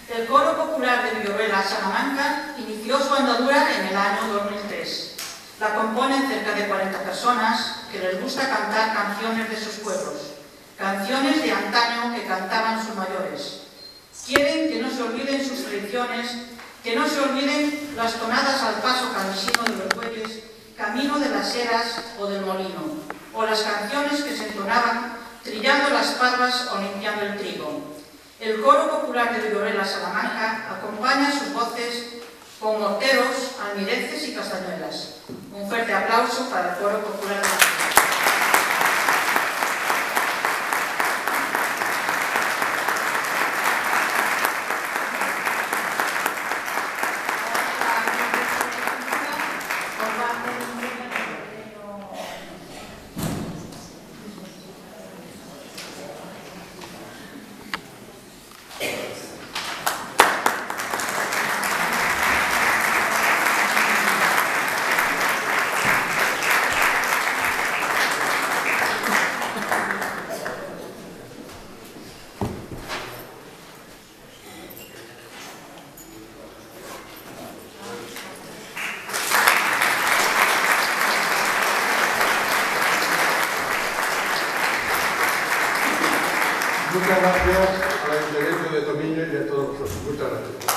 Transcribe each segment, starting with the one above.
El Coro Popular de Villarruela, Salamanca, inició su andadura en el año 2003. La componen cerca de 40 personas que les gusta cantar canciones de sus pueblos, canciones de antaño que cantaban sus mayores. Quieren que no se olviden sus tradiciones, que no se olviden las tonadas al paso cansino de los bueyes, camino de las eras o del molino, o las canciones que se entonaban trillando las parvas o limpiando el trigo. El Coro Popular de Villarruela, Salamanca, acompaña sus voces con morteros, almireces y castañuelas. Un fuerte aplauso para el Coro Popular de Salamanca. Muchas gracias al Ayuntamiento de Tomiño y a todos vosotros. Muchas gracias.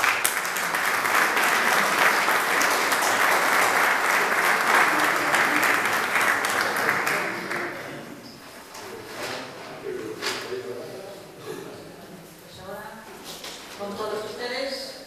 Con todos ustedes,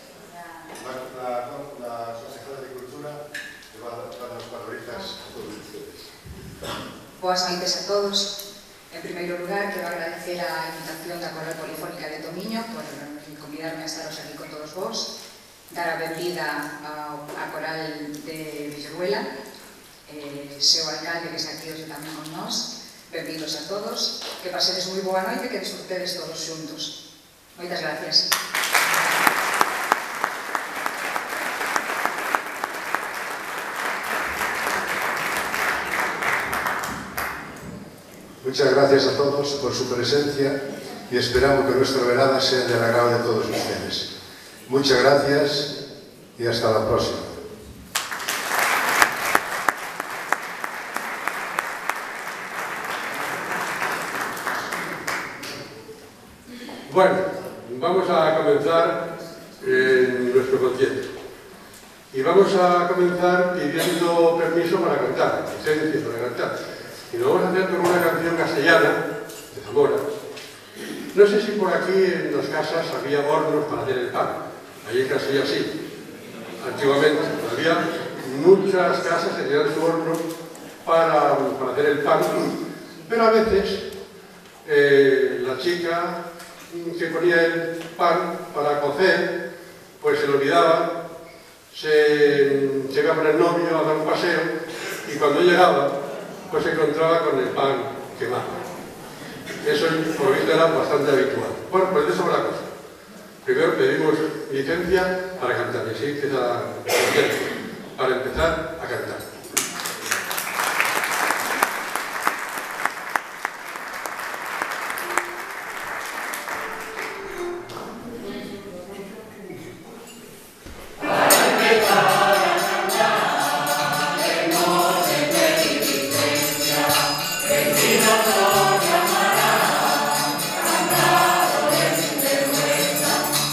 la consejera de Cultura que va a dar las palabritas a todos ustedes. Boas noites a todos. En primeiro lugar, quero agradecer a invitación da Coral Polifónica de Tomiño por convidarme a estaros aquí con todos vós, dar a benvida á Coral de Villarruela, seu alcalde que está aquí hoxe tamén con nós. Benvidos a todos, que pasedes moi boa noite e que disfrutedes todos xuntos. Moitas gracias. Muchas gracias a todos por su presencia y esperamos que nuestra velada sea del agrado de todos ustedes. Muchas gracias y hasta la próxima. Bueno, vamos a comenzar nuestro concierto. Y vamos a comenzar pidiendo permiso para cantar, licencia para cantar. Y lo vamos a hacer con una canción castellana de Zamora. No sé si por aquí en las casas había hornos para hacer el pan. Allí en Castilla sí. Antiguamente había muchas casas que tenían su horno para hacer el pan. Pero a veces la chica que ponía el pan para cocer, pues se lo olvidaba, se iba con el novio a dar un paseo y cuando llegaba pues se encontraba con el pan quemado. Eso, por lo visto, era bastante habitual. Bueno, pues de eso va la cosa. Primero pedimos licencia para cantar, y así empieza el concierto, para empezar a cantar.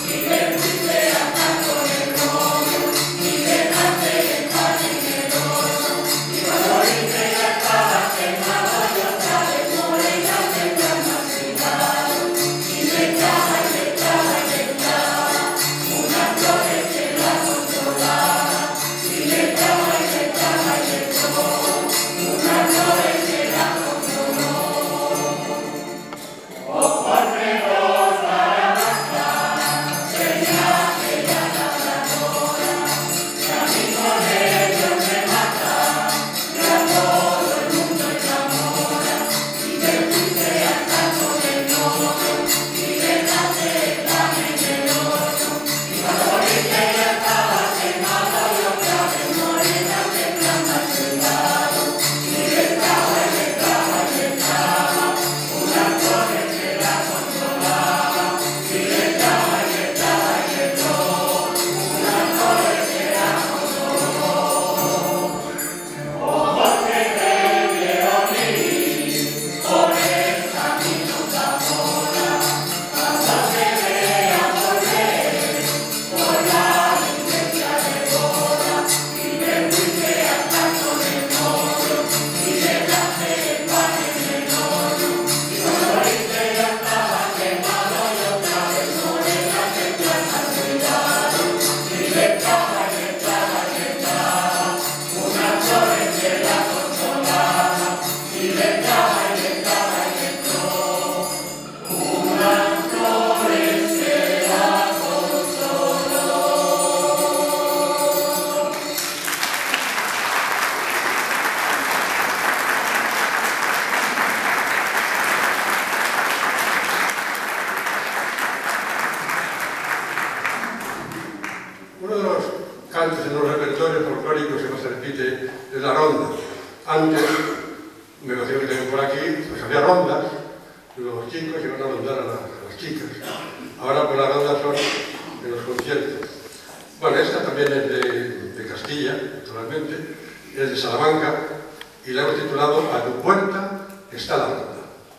Thank you. cantes en los repertorios folclóricos que más se repite es la ronda. Antes, me imagino que también por aquí, pues había rondas, los chicos iban a rondar a las chicas. Ahora pues las rondas son en los conciertos. Bueno, esta también es de Castilla, naturalmente, es de Salamanca, y la hemos titulado A tu puerta está la ronda.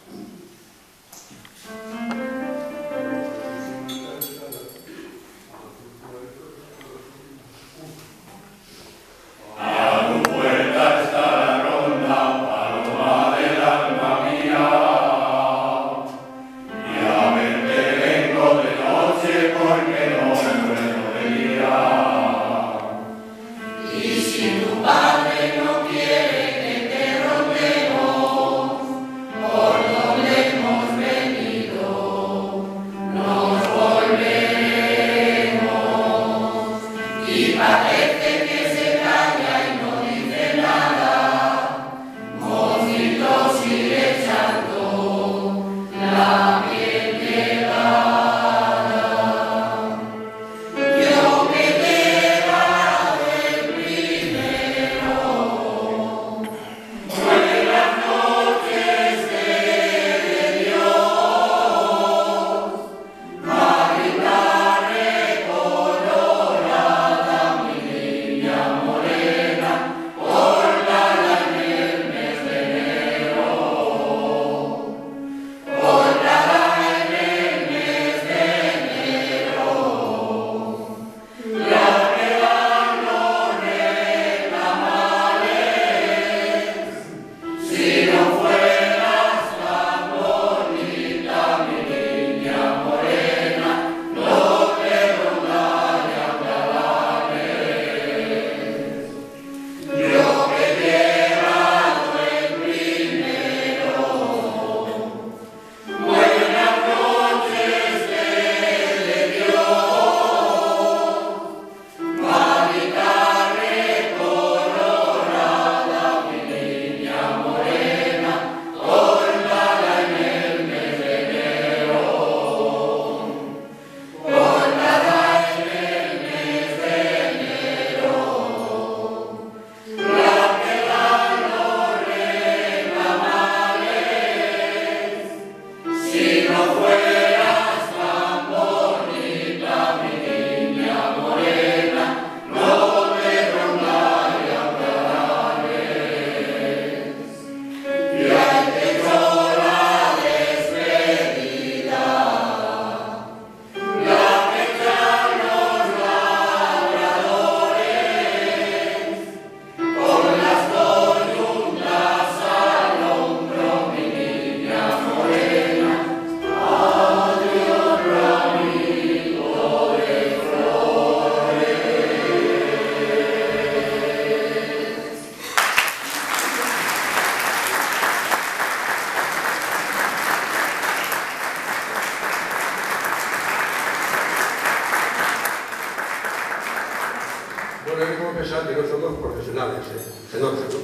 Bueno, hay que confesar que no somos profesionales, se nota, ¿no?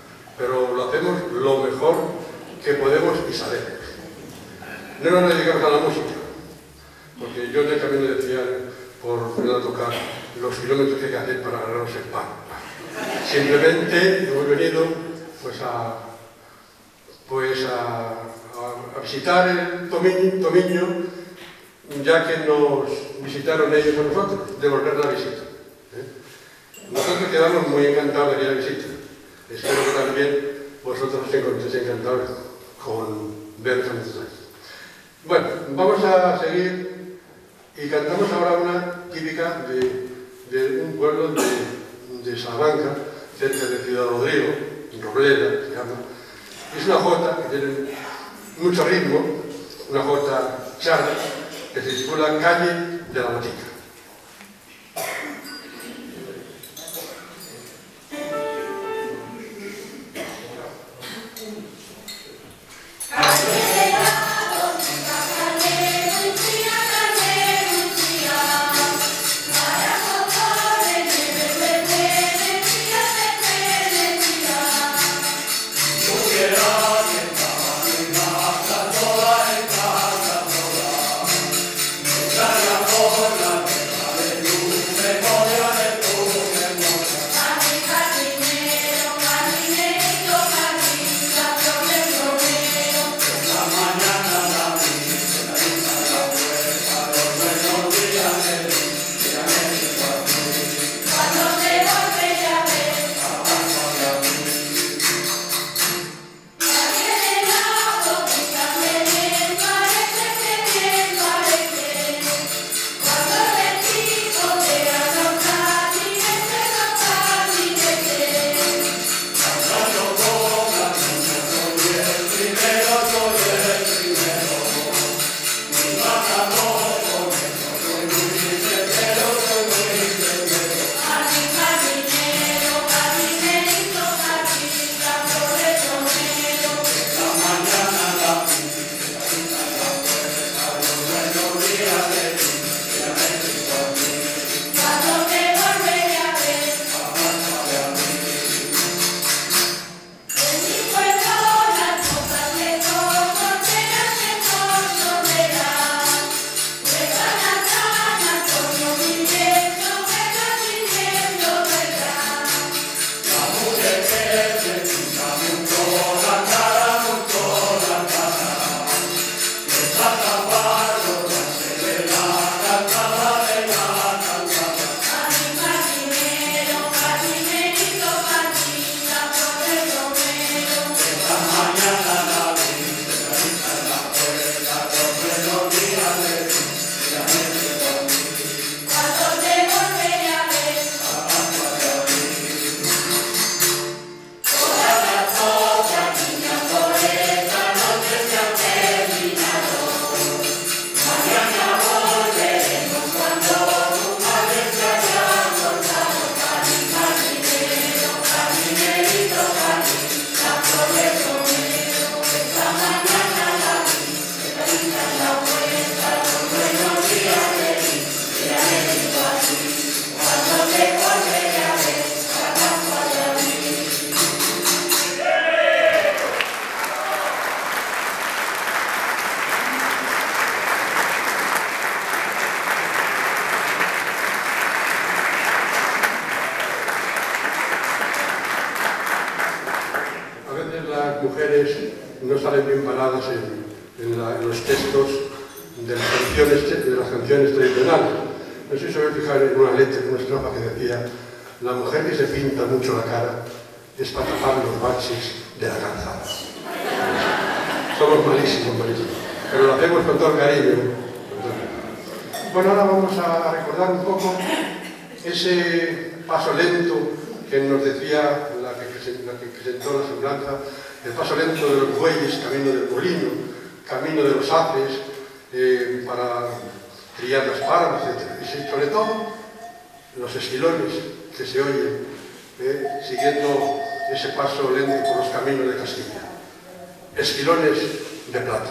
Pero lo hacemos lo mejor que podemos y sabemos. No nos dedicamos a la música, porque yo en el camino decía, por poner a tocar los kilómetros que hay que hacer para ganarnos el pan. Simplemente hemos venido pues a visitar el Tomiño, ya que nos visitaron ellos a nosotros, devolver la visita. Nosotros quedamos muy encantados de ir a visita. Espero que también vosotros os encontréis encantados con veros a nosotros. Bueno, vamos a seguir y cantamos ahora una típica de un pueblo de Salamanca, cerca de Ciudad Rodrigo, Robleda se llama. Es una jota que tiene mucho ritmo, una jota charra, que se titula Calle de la Matica. Hola. salen bien paradas en los textos de las canciones tradicionales. No sé si os vais a fijar en una letra, en una estrofa que decía: la mujer que se pinta mucho la cara es para tapar los baches de la calzada. Somos malísimos, pero lo hacemos con todo el cariño. Bueno, ahora vamos a recordar un poco ese paso lento que nos decía la que presentó la semblanza, el paso lento de los bueyes, camino del molino, camino de los haces, para criar las parras, etc. Y sobre todo, los esquilones que se oyen, siguiendo ese paso lento por los caminos de Castilla. Esquilones de plata.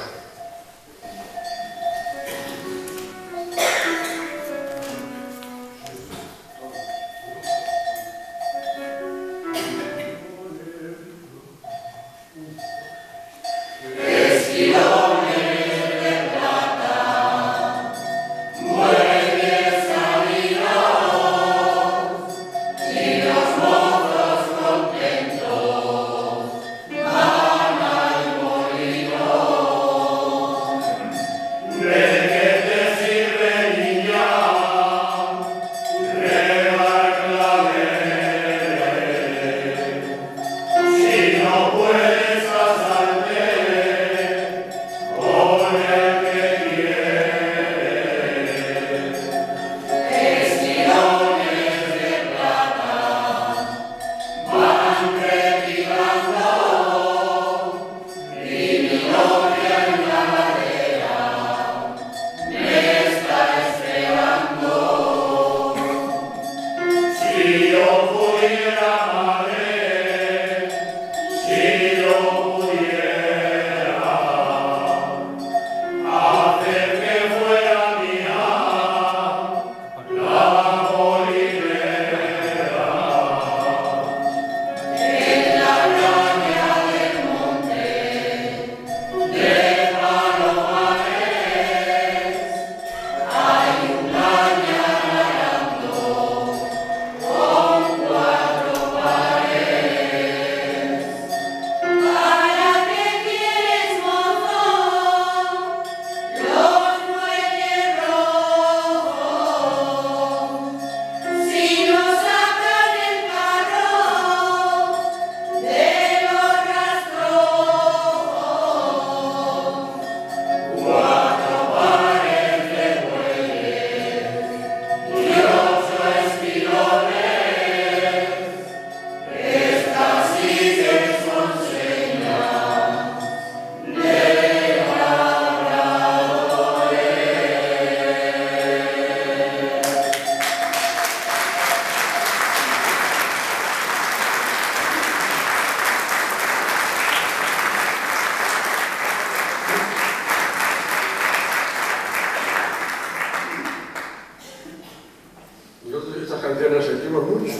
Las sentimos mucho,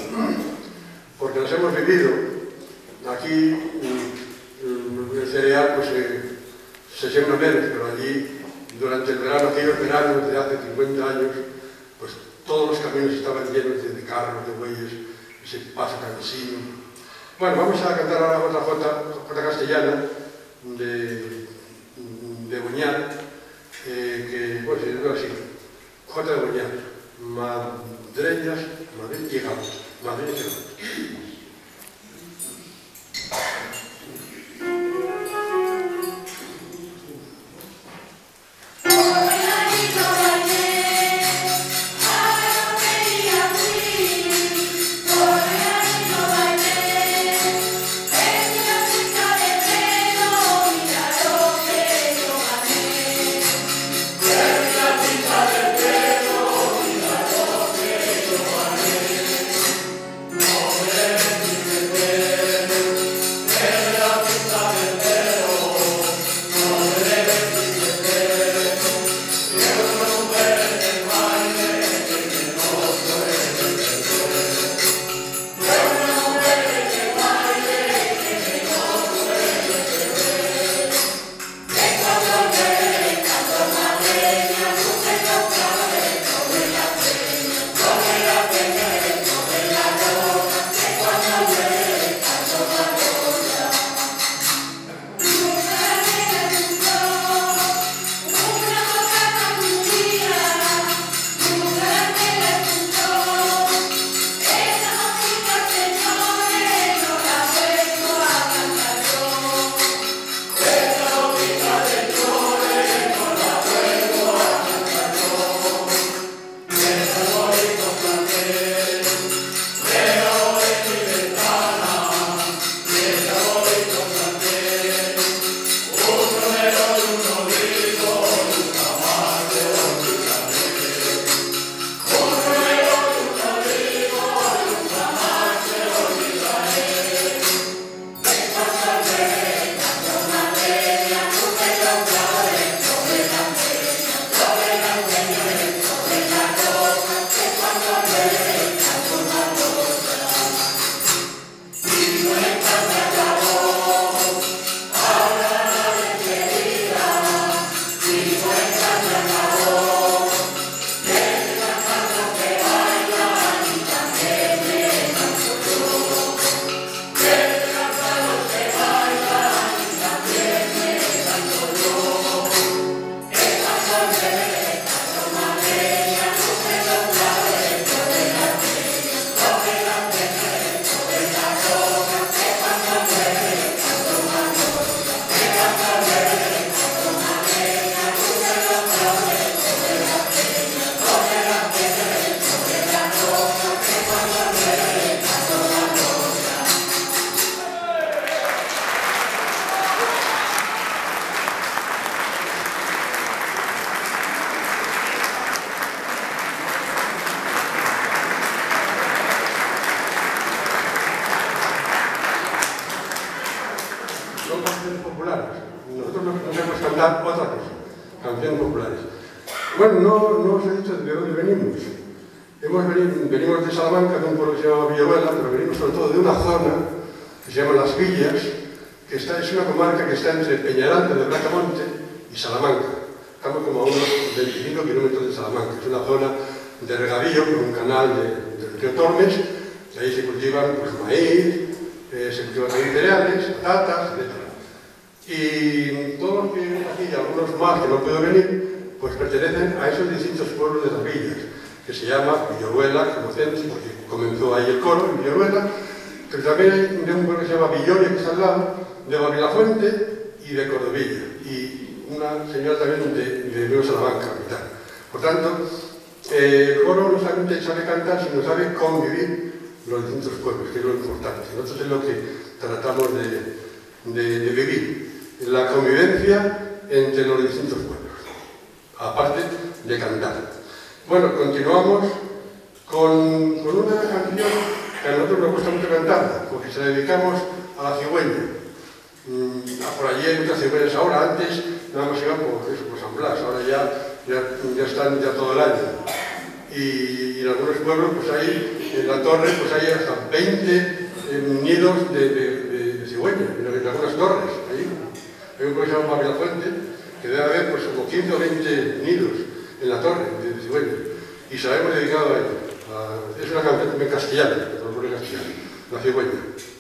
porque las hemos vivido. Aquí el cereal pues se siembra menos, pero allí durante el verano, aquellos veranos de hace 50 años, pues todos los caminos estaban llenos de carros, de bueyes, ese paso campesino. Bueno, vamos a cantar ahora otra jota castellana de Boñar, que pues se llama así, jota de Boñar, Madreñas, Madrid llegamos, Madrid llegamos. Yeah. Bueno, no os he dicho de dónde venimos. Venimos de Salamanca, de un pueblo que se llama Villaruela, pero venimos sobre todo de una zona que se llama Las Villas, que es una comarca que está entre Peñaranda de Bracamonte y Salamanca. Estamos como a unos 25 kilómetros de Salamanca. Es una zona de regadío con un canal del río Tormes, y ahí se cultivan pues, maíz, se cultivan también cereales, patatas, etc. Y todos los que viven aquí, y algunos más que no puedo venir, pues pertenecen a esos distintos pueblos de Las Villas, que se llama Villaruela, conocemos, porque comenzó ahí el coro, en Villaruela, pero también hay de un pueblo que se llama Villoria, que está al lado, de Babilafuente y de Cordovilla, y una señora también de Nueva Salamanca, capital. Por tanto, el coro no solamente sabe cantar, sino sabe convivir los distintos pueblos, que es lo importante. Nosotros es lo que tratamos de vivir, la convivencia entre los distintos pueblos, aparte de cantar. Bueno, continuamos con una canción que a nosotros nos gusta mucho cantarla, porque se la dedicamos a la cigüeña. Por allí hay muchas cigüeñas ahora, antes nada más iban por San Blas, ahora ya están todo el año. Y en algunos pueblos, pues hay, en la torre, pues hay hasta 20 nidos de cigüeñas, en algunas torres. Ahí. Hay un pueblo que se llama Babilafuente, que debe haber pues, como 15 o 20 nidos en la torre de cigüeñas. Y se la hemos dedicado a ella. Es una canción en castellano, en castellano, la cigüeña.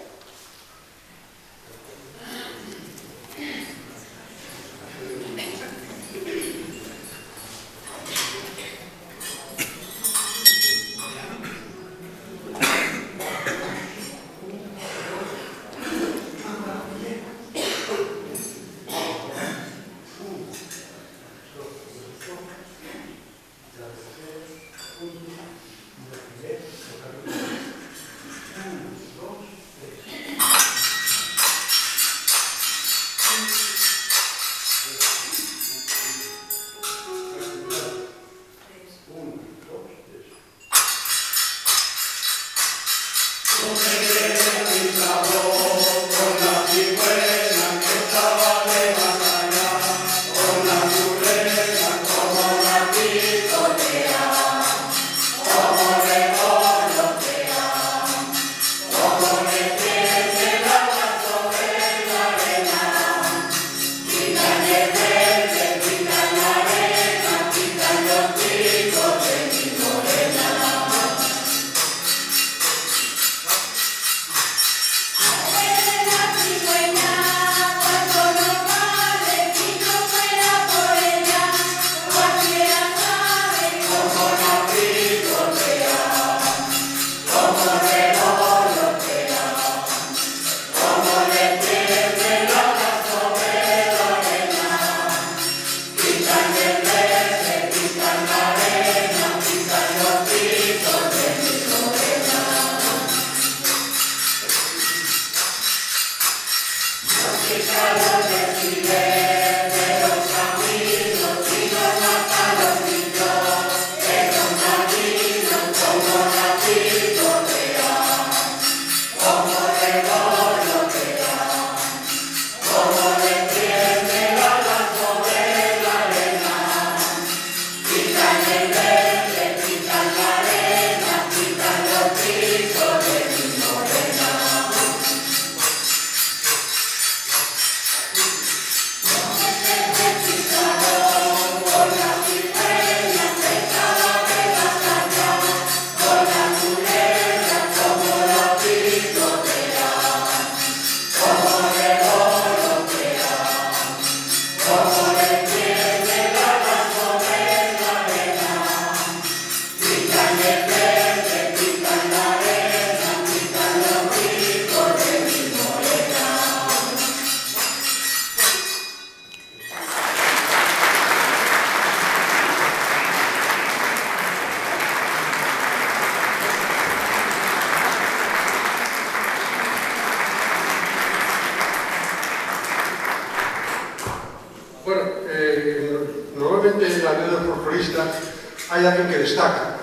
normalmente en la red de los folcloristas hay alguien que destaca.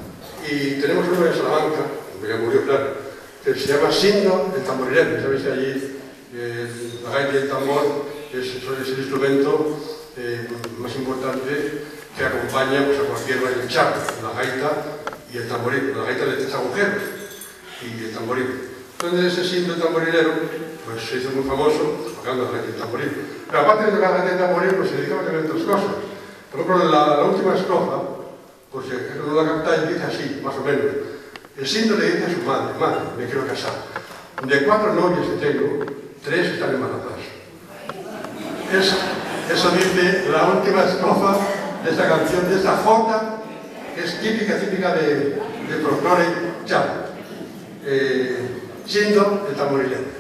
Y tenemos uno en Salamanca, que ya murió, claro, que se llama Sindo el tamborilero. Sabéis que allí la gaita y el tambor suele ser el instrumento más importante que acompaña pues, a cualquier baile charro, la gaita y el tamboril, la gaita de tres agujeros y el tamboril. Entonces ese símbolo tamborilero pues, se hizo muy famoso tocando la gaita y el tamboril. Pero aparte de tocar la gaita y el tamboril, pues se dedicaban a otras cosas. Por ejemplo, la última estrofa, pues uno la canta y dice así, más o menos. El símbolo le dice a su madre, madre, me quiero casar. De 4 novias que tengo, 3 están embarazadas. Eso dice la última estrofa de esta canción, de esta jota, que es típica de folclore charro. Siendo el tamborilero.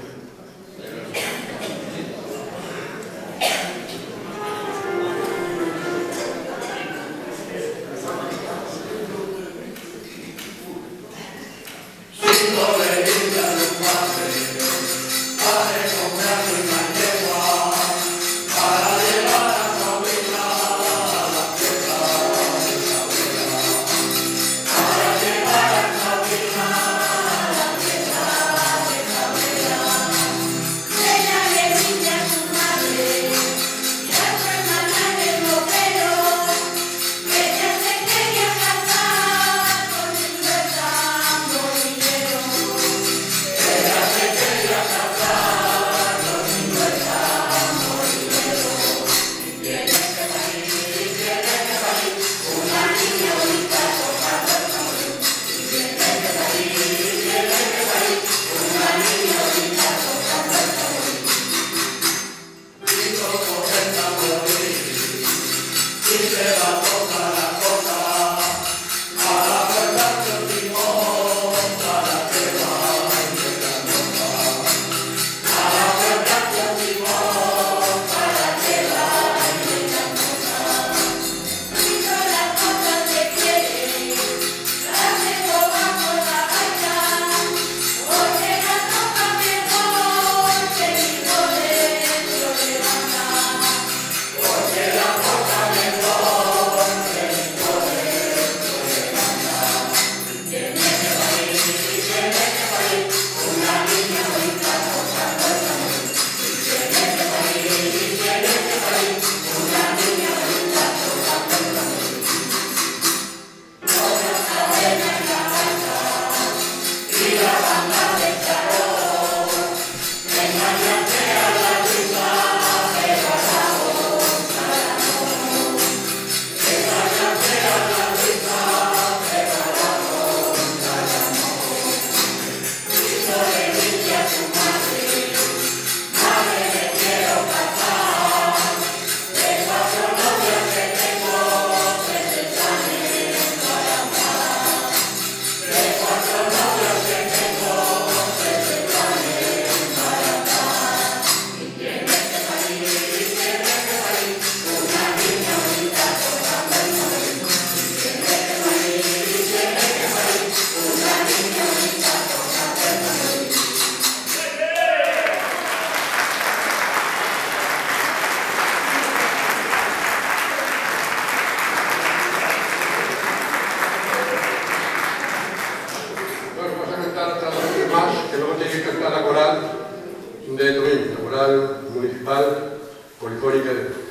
De Tomillo, la coral municipal polifónica.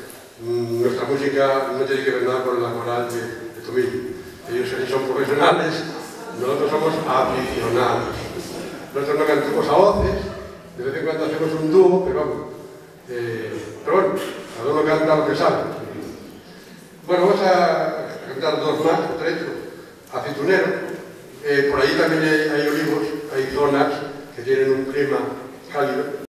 Nuestra música no tiene que ver nada con la coral de Tomillo. Ellos son profesionales, nosotros somos aficionados. Nosotros no cantamos a voces, de vez en cuando hacemos un dúo, pero vamos. Pero bueno, cada uno canta lo que sabe. Bueno, vamos a cantar 2 más, o 3. Aceitunero. Por ahí también hay olivos, hay zonas que tienen un clima cálido.